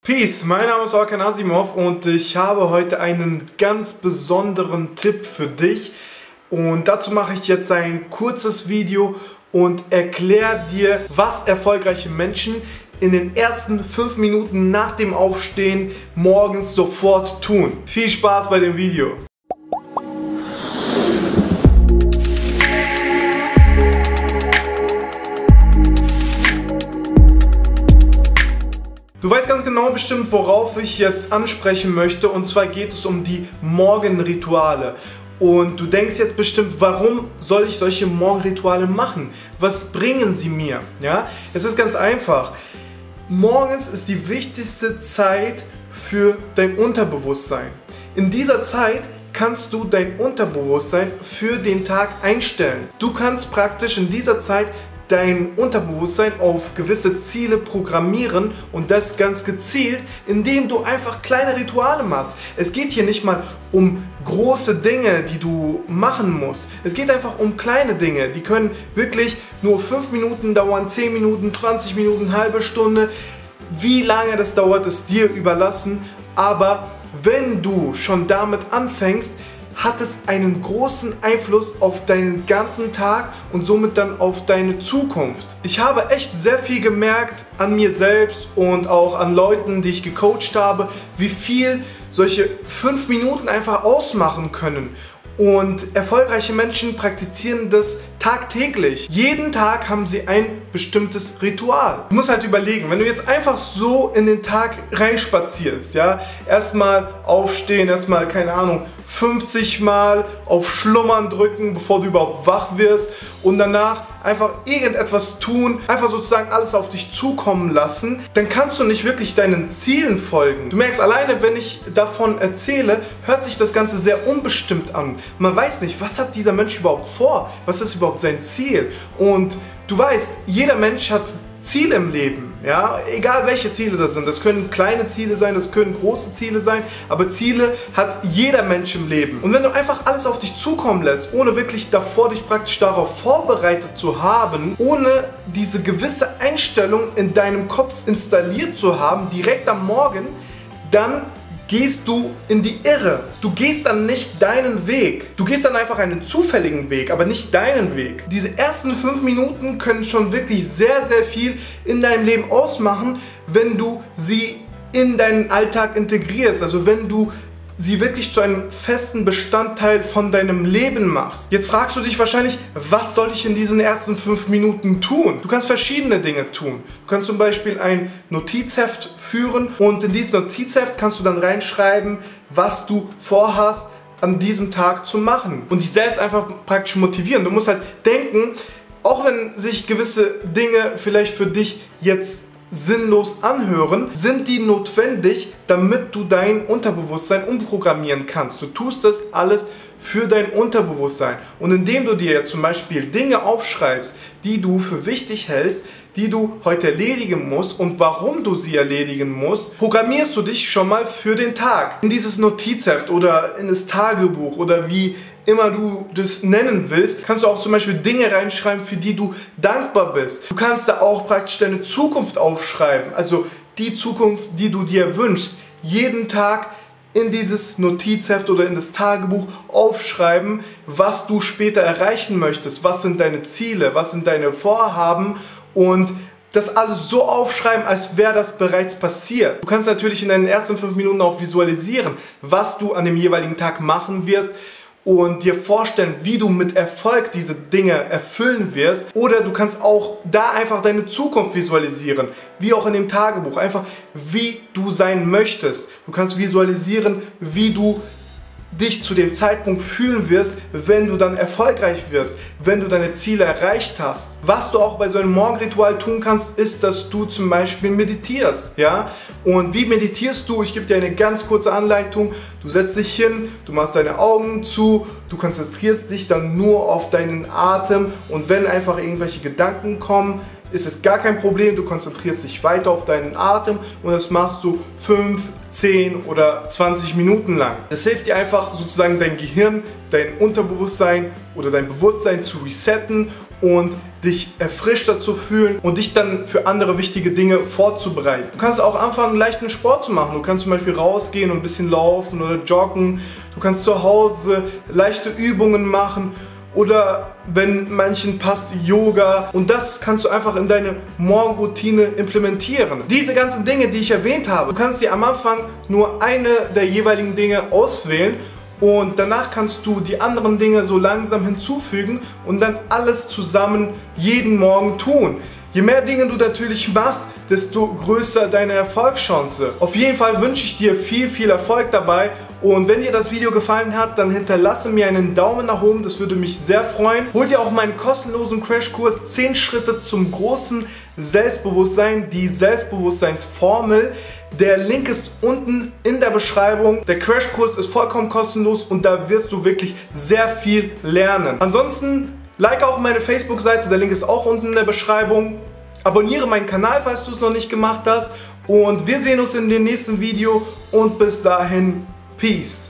Peace, mein Name ist Orkan Asimov und ich habe heute einen ganz besonderen Tipp für dich. Und dazu mache ich jetzt ein kurzes Video und erkläre dir, was erfolgreiche Menschen in den ersten 5 Minuten nach dem Aufstehen morgens sofort tun. Viel Spaß bei dem Video! Du weißt ganz genau bestimmt, worauf ich jetzt ansprechen möchte, und zwar geht es um die Morgenrituale. Und du denkst jetzt bestimmt, warum soll ich solche Morgenrituale machen? Was bringen sie mir? Ja? Es ist ganz einfach. Morgens ist die wichtigste Zeit für dein Unterbewusstsein. In dieser Zeit kannst du dein Unterbewusstsein für den Tag einstellen. Du kannst praktisch in dieser Zeit dein Unterbewusstsein auf gewisse Ziele programmieren, und das ganz gezielt, indem du einfach kleine Rituale machst. Es geht hier nicht mal um große Dinge, die du machen musst. Es geht einfach um kleine Dinge, die können wirklich nur 5 Minuten dauern, 10 Minuten, 20 Minuten, halbe Stunde. Wie lange das dauert, ist dir überlassen, aber wenn du schon damit anfängst, hat es einen großen Einfluss auf deinen ganzen Tag und somit dann auf deine Zukunft. Ich habe echt sehr viel gemerkt an mir selbst und auch an Leuten, die ich gecoacht habe, wie viel solche 5 Minuten einfach ausmachen können. Und erfolgreiche Menschen praktizieren das tagtäglich. Jeden Tag haben sie ein bestimmtes Ritual. Du musst halt überlegen, wenn du jetzt einfach so in den Tag reinspazierst, ja, erstmal aufstehen, erstmal, keine Ahnung, 50 Mal auf Schlummern drücken, bevor du überhaupt wach wirst, und danach einfach irgendetwas tun, einfach sozusagen alles auf dich zukommen lassen, dann kannst du nicht wirklich deinen Zielen folgen. Du merkst alleine, wenn ich davon erzähle, hört sich das Ganze sehr unbestimmt an. Man weiß nicht, was hat dieser Mensch überhaupt vor? Was ist überhaupt sein Ziel? Und du weißt, jeder Mensch hat Ziele im Leben, ja, egal welche Ziele das sind. Das können kleine Ziele sein, das können große Ziele sein, aber Ziele hat jeder Mensch im Leben. Und wenn du einfach alles auf dich zukommen lässt, ohne wirklich davor dich praktisch darauf vorbereitet zu haben, ohne diese gewisse Einstellung in deinem Kopf installiert zu haben, direkt am Morgen, dann gehst du in die Irre. Du gehst dann nicht deinen Weg. Du gehst dann einfach einen zufälligen Weg, aber nicht deinen Weg. Diese ersten 5 Minuten können schon wirklich sehr, sehr viel in deinem Leben ausmachen, wenn du sie in deinen Alltag integrierst. Also wenn du sie wirklich zu einem festen Bestandteil von deinem Leben machst. Jetzt fragst du dich wahrscheinlich, was soll ich in diesen ersten 5 Minuten tun? Du kannst verschiedene Dinge tun. Du kannst zum Beispiel ein Notizheft führen, und in dieses Notizheft kannst du dann reinschreiben, was du vorhast an diesem Tag zu machen, und dich selbst einfach praktisch motivieren. Du musst halt denken, auch wenn sich gewisse Dinge vielleicht für dich jetzt sinnlos anhören, sind die notwendig, damit du dein Unterbewusstsein umprogrammieren kannst. Du tust das alles für dein Unterbewusstsein. Und indem du dir jetzt zum Beispiel Dinge aufschreibst, die du für wichtig hältst, die du heute erledigen musst und warum du sie erledigen musst, programmierst du dich schon mal für den Tag. In dieses Notizheft oder in das Tagebuch oder wie immer du das nennen willst, kannst du auch zum Beispiel Dinge reinschreiben, für die du dankbar bist. Du kannst da auch praktisch deine Zukunft aufschreiben, also die Zukunft, die du dir wünschst. Jeden Tag in dieses Notizheft oder in das Tagebuch aufschreiben, was du später erreichen möchtest, was sind deine Ziele, was sind deine Vorhaben, und das alles so aufschreiben, als wäre das bereits passiert. Du kannst natürlich in deinen ersten 5 Minuten auch visualisieren, was du an dem jeweiligen Tag machen wirst, und dir vorstellen, wie du mit Erfolg diese Dinge erfüllen wirst. Oder du kannst auch da einfach deine Zukunft visualisieren, wie auch in dem Tagebuch, einfach wie du sein möchtest. Du kannst visualisieren, wie du dich zu dem Zeitpunkt fühlen wirst, wenn du dann erfolgreich wirst, wenn du deine Ziele erreicht hast. Was du auch bei so einem Morgenritual tun kannst, ist, dass du zum Beispiel meditierst, ja? Und wie meditierst du? Ich gebe dir eine ganz kurze Anleitung. Du setzt dich hin, du machst deine Augen zu, du konzentrierst dich dann nur auf deinen Atem, und wenn einfach irgendwelche Gedanken kommen, ist es gar kein Problem, du konzentrierst dich weiter auf deinen Atem, und das machst du 5, 10 oder 20 Minuten lang. Das hilft dir einfach sozusagen, dein Gehirn, dein Unterbewusstsein oder dein Bewusstsein zu resetten und dich erfrischter zu fühlen und dich dann für andere wichtige Dinge vorzubereiten. Du kannst auch anfangen, leichten Sport zu machen. Du kannst zum Beispiel rausgehen und ein bisschen laufen oder joggen. Du kannst zu Hause leichte Übungen machen oder, wenn manchen passt, Yoga. Und das kannst du einfach in deine Morgenroutine implementieren. Diese ganzen Dinge, die ich erwähnt habe, du kannst dir am Anfang nur eine der jeweiligen Dinge auswählen und danach kannst du die anderen Dinge so langsam hinzufügen und dann alles zusammen jeden Morgen tun. Je mehr Dinge du natürlich machst, desto größer deine Erfolgschance. Auf jeden Fall wünsche ich dir viel Erfolg dabei und wenn dir das Video gefallen hat, dann hinterlasse mir einen Daumen nach oben, das würde mich sehr freuen. Hol dir auch meinen kostenlosen Crashkurs 10 Schritte zum großen Selbstbewusstsein, die Selbstbewusstseinsformel. Der Link ist unten in der Beschreibung. Der Crashkurs ist vollkommen kostenlos und da wirst du wirklich sehr viel lernen. Ansonsten like auch meine Facebook-Seite, der Link ist auch unten in der Beschreibung. Abonniere meinen Kanal, falls du es noch nicht gemacht hast. Und wir sehen uns in dem nächsten Video und bis dahin, Peace.